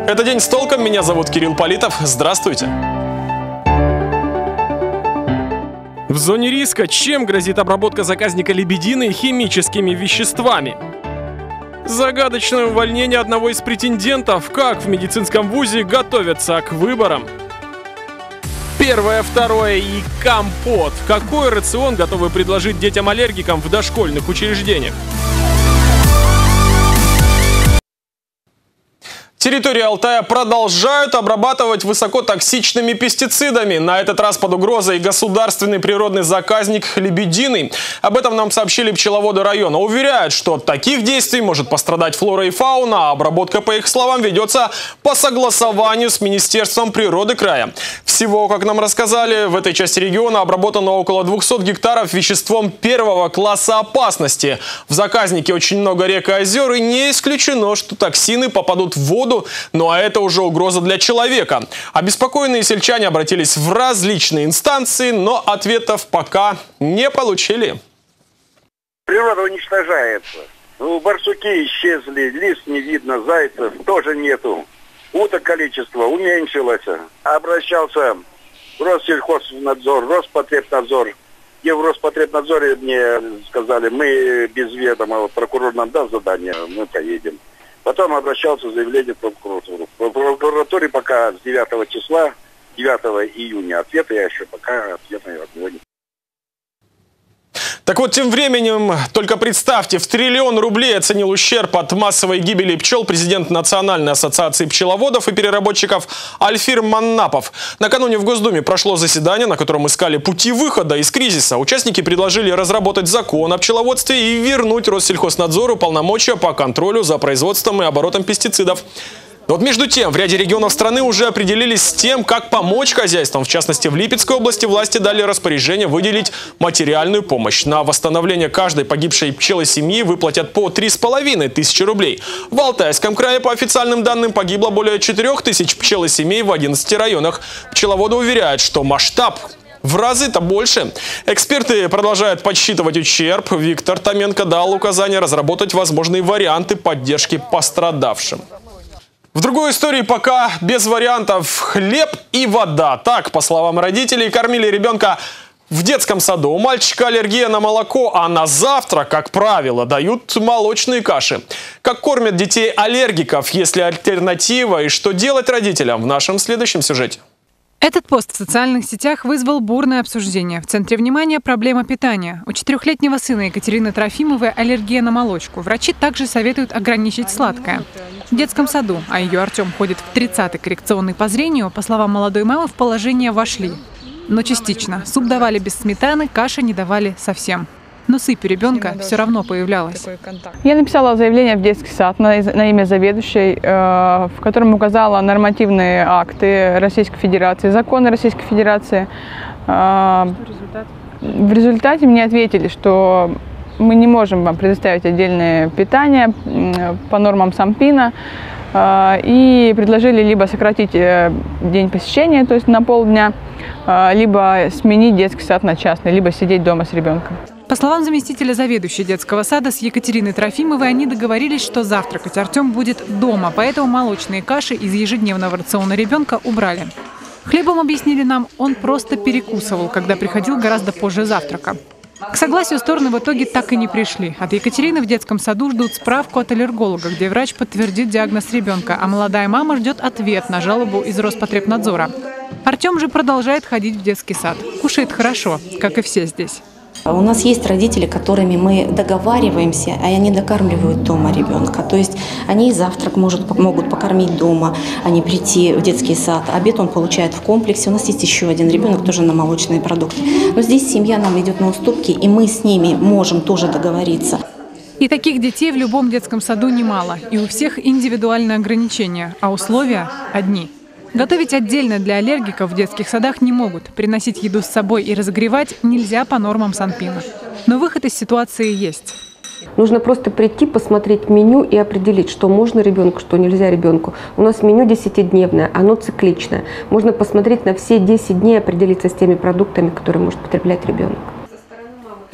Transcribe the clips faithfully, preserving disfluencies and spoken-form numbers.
Это «День с толком». Меня зовут Кирилл Политов. Здравствуйте. В зоне риска. Чем грозит обработка заказника лебединой химическими веществами? Загадочное увольнение одного из претендентов. Как в медицинском вузе готовятся к выборам? Первое, второе и компот. Какой рацион готовы предложить детям-аллергикам в дошкольных учреждениях? Территорию Алтая продолжают обрабатывать высокотоксичными пестицидами. На этот раз под угрозой государственный природный заказник лебединый. Об этом нам сообщили пчеловоды района. Уверяют, что от таких действий может пострадать флора и фауна, а обработка, по их словам, ведется по согласованию с Министерством природы края. Всего, как нам рассказали, в этой части региона обработано около двухсот гектаров веществом первого класса опасности. В заказнике очень много рек и озер, и не исключено, что токсины попадут в воду. Ну а это уже угроза для человека. Обеспокоенные сельчане обратились в различные инстанции, но ответов пока не получили. Природа уничтожается. Ну, барсуки исчезли, лис не видно, зайцев тоже нету. Уток количество уменьшилось. Обращался в Россельхознадзор, Роспотребнадзор. И в Роспотребнадзоре мне сказали, мы без ведома, прокурор нам даст задание, мы поедем. Потом обращался с заявлением в прокуратуру. В прокуратуре пока с девятого числа, девятого июня ответа, я еще пока ответа от него не. Так вот, тем временем, только представьте, в триллион рублей оценил ущерб от массовой гибели пчел президент Национальной ассоциации пчеловодов и переработчиков Альфир Маннапов. Накануне в Госдуме прошло заседание, на котором искали пути выхода из кризиса. Участники предложили разработать закон о пчеловодстве и вернуть Россельхознадзору полномочия по контролю за производством и оборотом пестицидов. Но вот между тем, в ряде регионов страны уже определились с тем, как помочь хозяйствам. В частности, в Липецкой области власти дали распоряжение выделить материальную помощь. На восстановление каждой погибшей пчелы семьи выплатят по три с половиной тысячи рублей. В Алтайском крае, по официальным данным, погибло более четырёх тысяч пчел и семей в одиннадцати районах. Пчеловоды уверяют, что масштаб в разы-то больше. Эксперты продолжают подсчитывать ущерб. Виктор Томенко дал указание разработать возможные варианты поддержки пострадавшим. В другой истории пока без вариантов. Хлеб и вода. Так, по словам родителей, кормили ребенка в детском саду. У мальчика аллергия на молоко, а на завтрак, как правило, дают молочные каши. Как кормят детей аллергиков, есть ли альтернатива и что делать родителям, в нашем следующем сюжете. Этот пост в социальных сетях вызвал бурное обсуждение. В центре внимания проблема питания. У четырехлетнего сына Екатерины Трофимовой аллергия на молочку. Врачи также советуют ограничить сладкое. В детском саду, а ее Артем ходит в тридцатый коррекционный по зрению, по словам молодой мамы, в положение вошли. Но частично. Суп давали без сметаны, каши не давали совсем. Но сыпь у ребенка все равно появлялась. Я написала заявление в детский сад на, на имя заведующей, э, в котором указала нормативные акты Российской Федерации, законы Российской Федерации. Э, в результате мне ответили, что мы не можем вам предоставить отдельное питание э, по нормам Сампина. Э, и предложили либо сократить э, день посещения, то есть на полдня, э, либо сменить детский сад на частный, либо сидеть дома с ребенком. По словам заместителя заведующей детского сада с Екатериной Трофимовой, они договорились, что завтракать Артем будет дома, поэтому молочные каши из ежедневного рациона ребенка убрали. Хлебом, объяснили нам, он просто перекусывал, когда приходил гораздо позже завтрака. К согласию стороны в итоге так и не пришли. От Екатерины в детском саду ждут справку от аллерголога, где врач подтвердит диагноз ребенка, а молодая мама ждет ответ на жалобу из Роспотребнадзора. Артем же продолжает ходить в детский сад. Кушает хорошо, как и все здесь. У нас есть родители, которыми мы договариваемся, а они докармливают дома ребенка. То есть они и завтрак может, могут покормить дома, а не прийти в детский сад. Обед он получает в комплексе. У нас есть еще один ребенок, тоже на молочные продукты. Но здесь семья нам идет на уступки, и мы с ними можем тоже договориться. И таких детей в любом детском саду немало. И у всех индивидуальные ограничения, а условия одни. Готовить отдельно для аллергиков в детских садах не могут. Приносить еду с собой и разогревать нельзя по нормам Санпина. Но выход из ситуации есть. Нужно просто прийти, посмотреть меню и определить, что можно ребенку, что нельзя ребенку. У нас меню десятидневное, оно цикличное. Можно посмотреть на все десять дней и определиться с теми продуктами, которые может потреблять ребенок.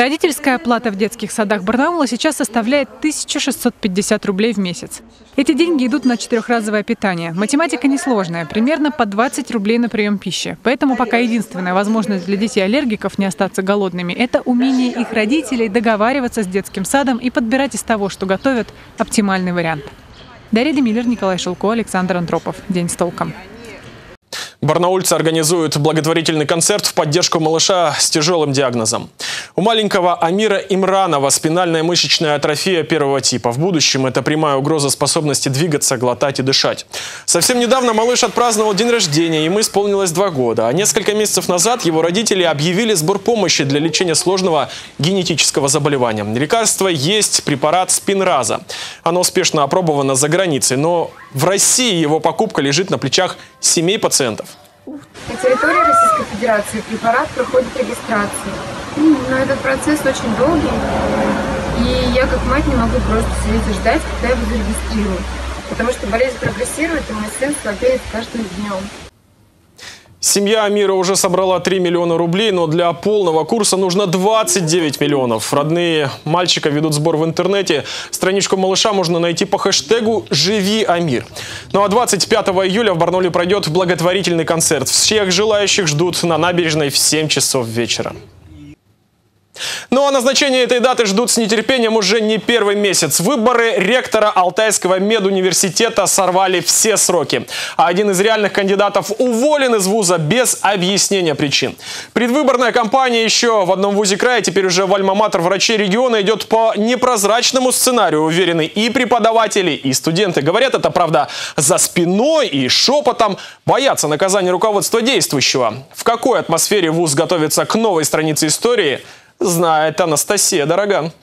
Родительская оплата в детских садах Барнаула сейчас составляет тысячу шестьсот пятьдесят рублей в месяц. Эти деньги идут на четырехразовое питание. Математика несложная, примерно по двадцать рублей на прием пищи. Поэтому пока единственная возможность для детей-аллергиков не остаться голодными – это умение их родителей договариваться с детским садом и подбирать из того, что готовят, оптимальный вариант. Дарья Демиллер, Николай Шелко, Александр Антропов. День с толком. Барнаульцы организуют благотворительный концерт в поддержку малыша с тяжелым диагнозом. У маленького Амира Имранова спинальная мышечная атрофия первого типа. В будущем это прямая угроза способности двигаться, глотать и дышать. Совсем недавно малыш отпраздновал день рождения, ему исполнилось два года. А несколько месяцев назад его родители объявили сбор помощи для лечения сложного генетического заболевания. Лекарство есть препарат Спинраза. Оно успешно опробовано за границей, но в России его покупка лежит на плечах семей пациентов. На территории Российской Федерации препарат проходит регистрацию. Но этот процесс очень долгий, и я как мать не могу просто сидеть и ждать, когда его зарегистрируют. Потому что болезнь прогрессирует, и мой сын слабеет каждым днем. Семья Амира уже собрала три миллиона рублей, но для полного курса нужно двадцать девять миллионов. Родные мальчика ведут сбор в интернете. Страничку малыша можно найти по хэштегу «Живи Амир». Ну а двадцать пятого июля в Барнауле пройдет благотворительный концерт. Всех желающих ждут на набережной в семь часов вечера. Ну а назначение этой даты ждут с нетерпением уже не первый месяц. Выборы ректора Алтайского медуниверситета сорвали все сроки. А один из реальных кандидатов уволен из вуза без объяснения причин. Предвыборная кампания еще в одном вузе края, теперь уже в альма-матер врачей региона, идет по непрозрачному сценарию, уверены и преподаватели, и студенты. Говорят это, правда, за спиной и шепотом, боятся наказания руководства действующего. В какой атмосфере вуз готовится к новой странице истории, знает Анастасия Дороган.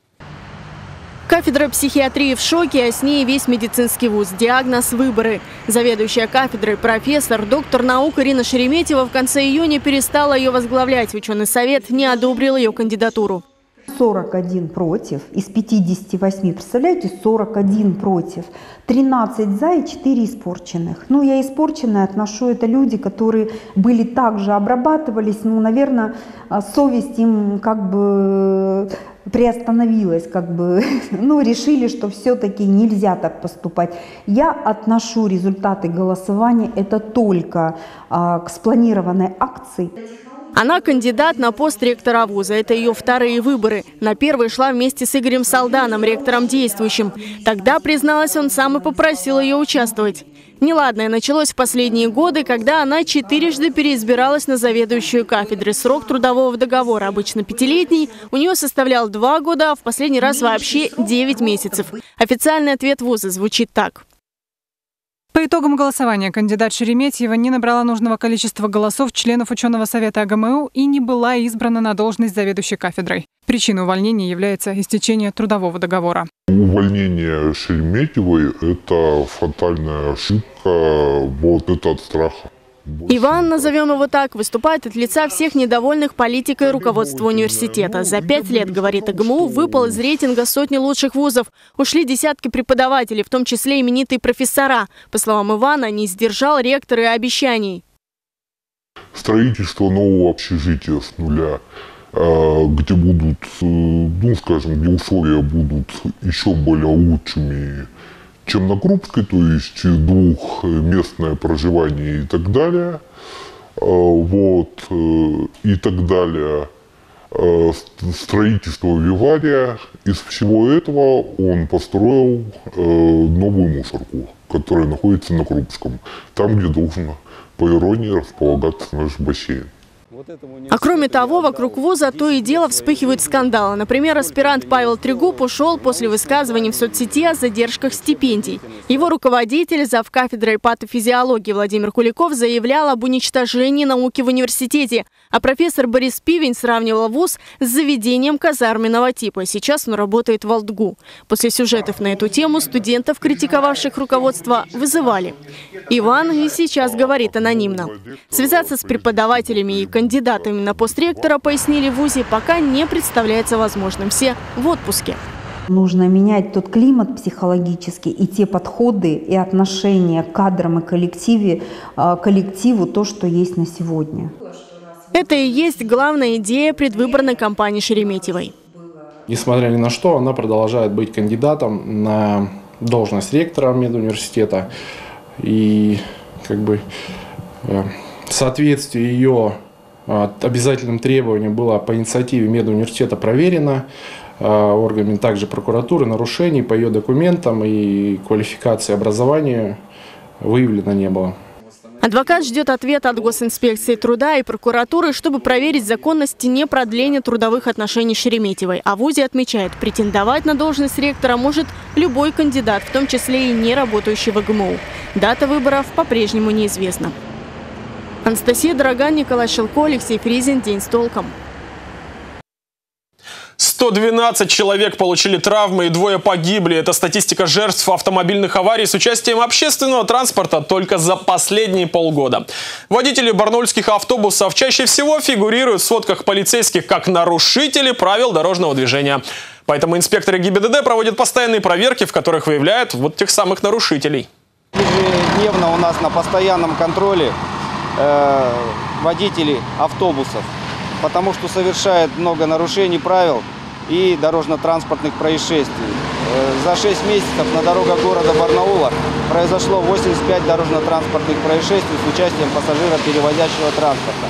Кафедра психиатрии в шоке, а с ней весь медицинский вуз. Диагноз – выборы. Заведующая кафедрой профессор, доктор наук Ирина Шереметьева в конце июня перестала ее возглавлять. Ученый совет не одобрил ее кандидатуру. сорок один против из пятидесяти восьми, представляете, сорок один против, тринадцать за и четыре испорченных. Ну, я испорченные отношу, это люди, которые были также обрабатывались, ну, наверное, совесть им как бы приостановилась, как бы, ну, решили, что все-таки нельзя так поступать. Я отношу результаты голосования, это только а, к спланированной акции. Она кандидат на пост ректора вуза. Это ее вторые выборы. На первый шла вместе с Игорем Салданом, ректором действующим. Тогда, призналась, он сам и попросил ее участвовать. Неладное началось в последние годы, когда она четырежды переизбиралась на заведующую кафедры. Срок трудового договора, обычно пятилетний, у нее составлял два года, а в последний раз вообще девять месяцев. Официальный ответ вуза звучит так. По итогам голосования кандидат Шереметьева не набрала нужного количества голосов членов ученого совета АГМУ и не была избрана на должность заведующей кафедрой. Причиной увольнения является истечение трудового договора. Увольнение Шереметьевой – это фатальная ошибка, вот это от страха. Иван, назовем его так, выступает от лица всех недовольных политикой руководства университета. За пять лет, говорит АГМУ, выпал из рейтинга сотни лучших вузов. Ушли десятки преподавателей, в том числе именитые профессора. По словам Ивана, не сдержал ректор и обещаний. Строительство нового общежития с нуля, где будут, ну скажем, где условия будут еще более лучшими, чем на Крупской, то есть двухместное проживание и так далее, вот, и так далее, строительство вивария. Из всего этого он построил новую мусорку, которая находится на Крупском, там, где должен, по иронии, располагаться наш бассейн. А кроме того, вокруг вуза то и дело вспыхивают скандалы. Например, аспирант Павел Трегуб ушел после высказываний в соцсети о задержках стипендий. Его руководитель, завкафедрой патофизиологии Владимир Куликов, заявлял об уничтожении науки в университете. А профессор Борис Пивень сравнивал вуз с заведением казарменного типа. Сейчас он работает в АлтГУ. После сюжетов на эту тему студентов, критиковавших руководство, вызывали. Иван и сейчас говорит анонимно. Связаться с преподавателями и кандидатами Кандидатами на пост ректора, пояснили в вузе, пока не представляется возможным. Все в отпуске. Нужно менять тот климат психологический и те подходы и отношения к кадрам и коллективе, коллективу, то, что есть на сегодня. Это и есть главная идея предвыборной кампании Шереметьевой. Несмотря ни на что, она продолжает быть кандидатом на должность ректора медуниверситета. И как бы соответствие ее обязательным требованиям было по инициативе медуниверситета проверено органами также прокуратуры. Нарушений по ее документам и квалификации образования выявлено не было. Адвокат ждет ответа от Госинспекции труда и прокуратуры, чтобы проверить законность непродления трудовых отношений Шереметьевой. А вузе отмечает, претендовать на должность ректора может любой кандидат, в том числе и не работающий в ГМУ. Дата выборов по-прежнему неизвестна. Анастасия Дороган, Николай Шелко, Алексей Фризин. День с толком. сто двенадцать человек получили травмы и двое погибли. Это статистика жертв автомобильных аварий с участием общественного транспорта только за последние полгода. Водители барнаульских автобусов чаще всего фигурируют в сводках полицейских как нарушители правил дорожного движения. Поэтому инспекторы ГИБДД проводят постоянные проверки, в которых выявляют вот тех самых нарушителей. Ежедневно у нас на постоянном контроле э, водители автобусов, потому что совершают много нарушений правил и дорожно-транспортных происшествий. За шесть месяцев на дорогах города Барнаула произошло восемьдесят пять дорожно-транспортных происшествий с участием пассажироперевозящего транспорта.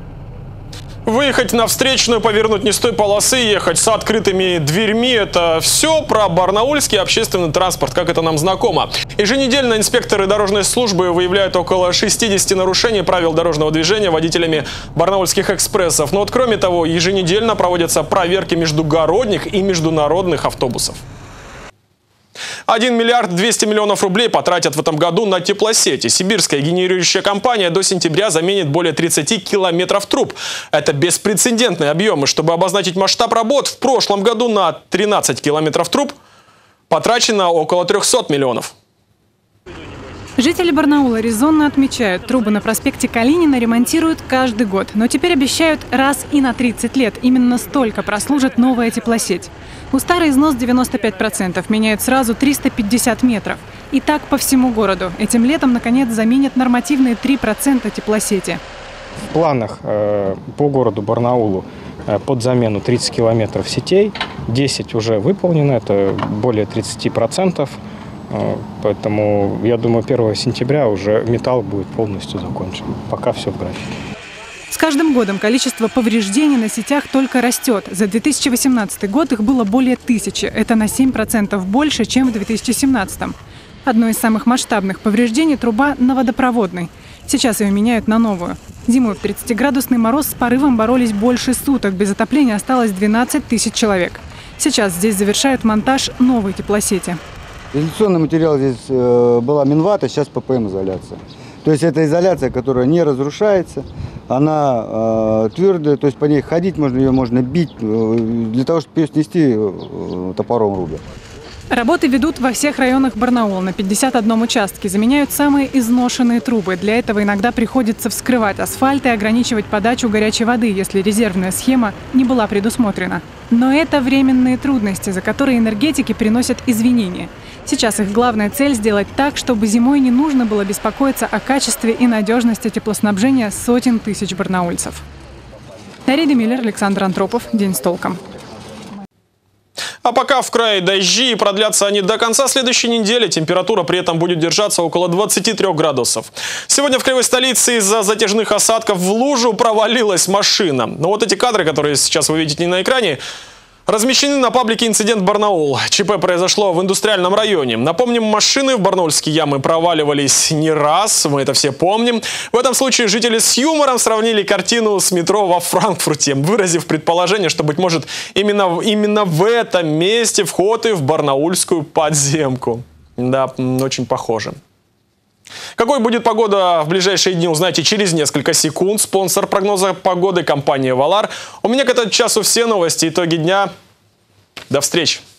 Выехать на встречную, повернуть не с той полосы, ехать с открытыми дверьми – это все про барнаульский общественный транспорт, как это нам знакомо. Еженедельно инспекторы дорожной службы выявляют около шестидесяти нарушений правил дорожного движения водителями барнаульских экспрессов. Но вот кроме того, еженедельно проводятся проверки междугородних и международных автобусов. один миллиард двести миллионов рублей потратят в этом году на теплосети. Сибирская генерирующая компания до сентября заменит более тридцати километров труб. Это беспрецедентные объемы. Чтобы обозначить масштаб работ, в прошлом году на тринадцать километров труб потрачено около трёхсот миллионов. Жители Барнаула резонно отмечают, трубы на проспекте Калинина ремонтируют каждый год. Но теперь обещают раз и на тридцать лет. Именно столько прослужит новая теплосеть. У старой износ девяносто пять процентов, меняют сразу триста пятьдесят метров. И так по всему городу. Этим летом, наконец, заменят нормативные три процента теплосети. В планах э, по городу Барнаулу э, под замену тридцать километров сетей, десять уже выполнено, это более тридцати процентов. Э, поэтому, я думаю, первого сентября уже металл будет полностью закончен. Пока все в графике. С каждым годом количество повреждений на сетях только растет. За две тысячи восемнадцатый год их было более тысячи. Это на семь процентов больше, чем в две тысячи семнадцатом. Одно из самых масштабных повреждений – труба на водопроводной. Сейчас ее меняют на новую. Зимой в тридцатиградусный мороз с порывом боролись больше суток. Без отопления осталось двенадцать тысяч человек. Сейчас здесь завершают монтаж новой теплосети. Изоляционный материал здесь э, была минвата, сейчас ППМ-изоляция. То есть это изоляция, которая не разрушается, она э, твердая, то есть по ней ходить можно, ее можно бить, э, для того, чтобы ее снести, э, топором рубят. Работы ведут во всех районах Барнаула. На пятьдесят одном участке заменяют самые изношенные трубы. Для этого иногда приходится вскрывать асфальт и ограничивать подачу горячей воды, если резервная схема не была предусмотрена. Но это временные трудности, за которые энергетики приносят извинения. Сейчас их главная цель – сделать так, чтобы зимой не нужно было беспокоиться о качестве и надежности теплоснабжения сотен тысяч барнаульцев. Дарья Миллер, Александр Антропов. День с толком. А пока в крае дожди, и продлятся они до конца следующей недели, температура при этом будет держаться около двадцати трёх градусов. Сегодня в краевой столице из-за затяжных осадков в лужу провалилась машина. Но вот эти кадры, которые сейчас вы видите на экране, размещены на паблике «Инцидент Барнаул». ЧП произошло в индустриальном районе. Напомним, машины в барнаульские ямы проваливались не раз, мы это все помним. В этом случае жители с юмором сравнили картину с метро во Франкфурте, выразив предположение, что, быть может, именно, именно в этом месте вход и в барнаульскую подземку. Да, очень похоже. Какой будет погода в ближайшие дни, узнаете через несколько секунд. Спонсор прогноза погоды – компания «Валар». У меня к этому часу все новости, итоги дня. До встречи.